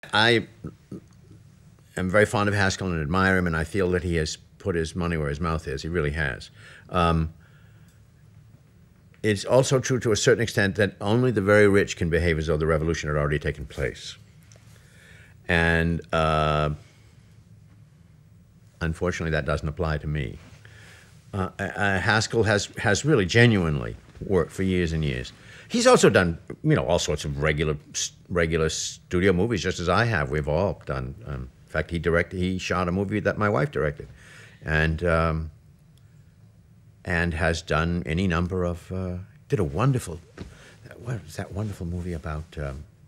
I am very fond of Haskell and admire him, and I feel that he has put his money where his mouth is. He really has. It's also true to a certain extent that only the very rich can behave as though the revolution had already taken place. And unfortunately, that doesn't apply to me. Haskell has really genuinely worked for years and years. He's also done, all sorts of regular studio movies, just as I have. We've all done. In fact, he shot a movie that my wife directed, and has done any number of. Did a wonderful. What is that wonderful movie about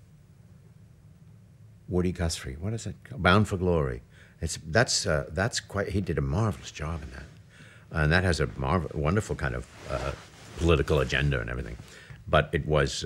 Woody Guthrie? What is it? Bound for Glory. That's quite. He did a marvelous job in that. And that has a wonderful kind of political agenda and everything. But it was,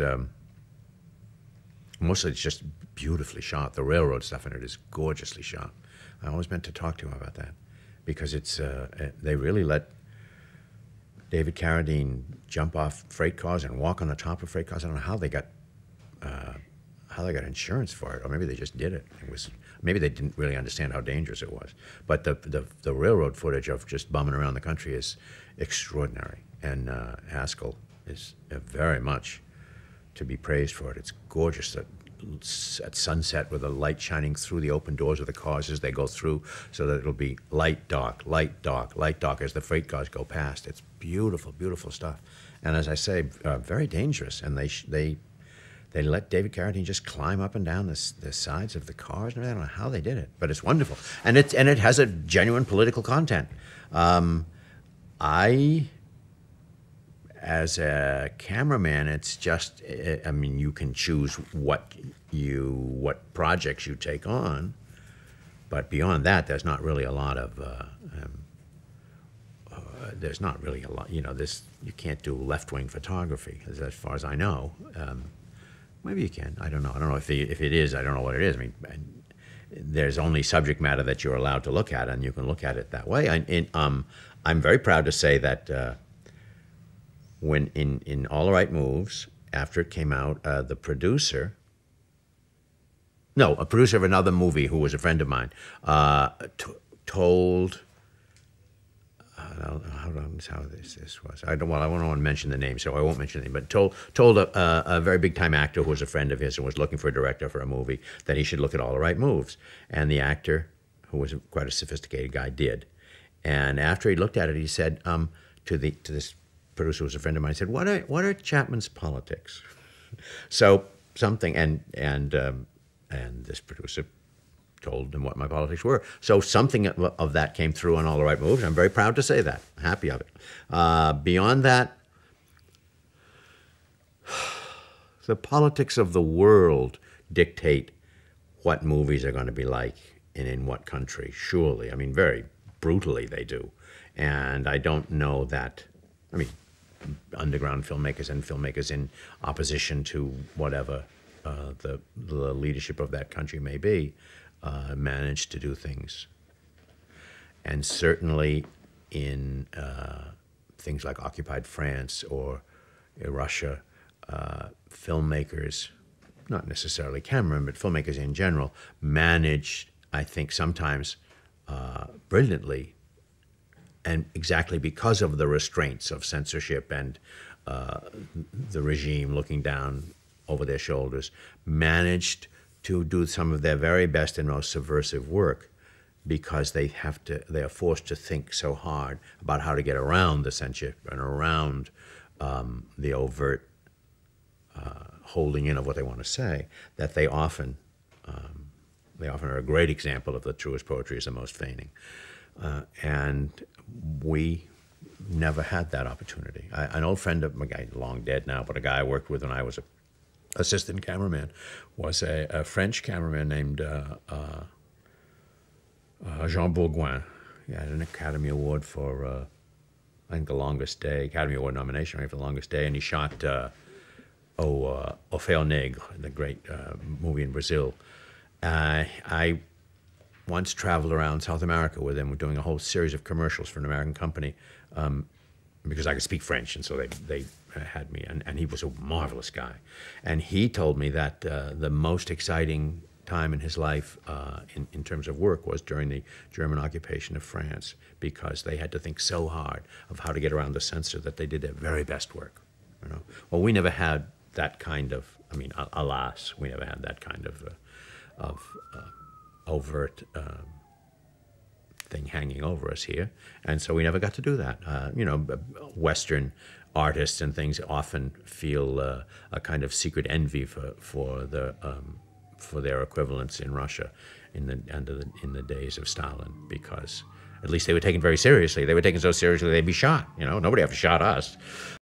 mostly it's just beautifully shot. The railroad stuff in it is gorgeously shot. I always meant to talk to him about that, because they really let David Carradine jump off freight cars and walk on the top of freight cars. I don't know how they got insurance for it, or maybe they just did it. Maybe they didn't really understand how dangerous it was. But the railroad footage of just bumming around the country is extraordinary. And Haskell is very much to be praised for it. It's gorgeous at sunset with the light shining through the open doors of the cars as they go through, so that it'll be light, dark, light, dark, light, dark as the freight cars go past. It's beautiful, beautiful stuff. And as I say, very dangerous. And they let David Carradine just climb up and down the sides of the cars and everything. I don't know how they did it, but it's wonderful. And it has a genuine political content. As a cameraman, it's just, you can choose what projects you take on, but beyond that, there's not really a lot of, you can't do left-wing photography, as far as I know. Maybe you can. I don't know. I don't know if it is. I don't know what it is. There's only subject matter that you're allowed to look at, and you can look at it that way. I'm very proud to say that when in All the Right Moves, after it came out, a producer of another movie who was a friend of mine, told. How this was. I don't want to mention the name, so I won't mention the name. But told a very big time actor who was a friend of his and was looking for a director for a movie that he should look at All the Right Moves. And the actor, who was quite a sophisticated guy, did. And after he looked at it, he said to this producer who was a friend of mine, he said, "What are Chapman's politics?" So something, and this producer told him what my politics were. So something of that came through on All the Right Moves. I'm very proud to say that. I'm happy of it. Beyond that, the politics of the world dictate what movies are going to be like and in what country, surely. Very brutally they do. And I don't know that, underground filmmakers and filmmakers in opposition to whatever the leadership of that country may be, managed to do things. And certainly in things like occupied France or Russia, filmmakers, not necessarily cameramen, but filmmakers in general, managed, I think, sometimes brilliantly, and exactly because of the restraints of censorship and the regime looking down over their shoulders, managed to do some of their very best and most subversive work, because they are forced to think so hard about how to get around the censorship and around the overt holding in of what they want to say, that they often are a great example of the truest poetry is the most feigning. And we never had that opportunity. An old friend of my guy, long dead now, but a guy I worked with when I was an assistant cameraman, was a French cameraman named Jean Bourgoin. He had an Academy Award for, I think, The Longest Day, Academy Award nomination, right, for The Longest Day, and he shot Orfeo Negro, the great movie in Brazil. I once traveled around South America with him. We're doing a whole series of commercials for an American company, because I could speak French, and so they had me, and he was a marvelous guy. And he told me that the most exciting time in his life in terms of work was during the German occupation of France, because they had to think so hard of how to get around the censor that they did their very best work. You know? Well, we never had that kind of, I mean, alas, we never had that kind of overt thing hanging over us here, and so we never got to do that. You know, Western artists and things often feel a kind of secret envy for their equivalents in Russia in the days of Stalin, because at least they were taken very seriously. They were taken so seriously they'd be shot. You know, nobody ever shot us.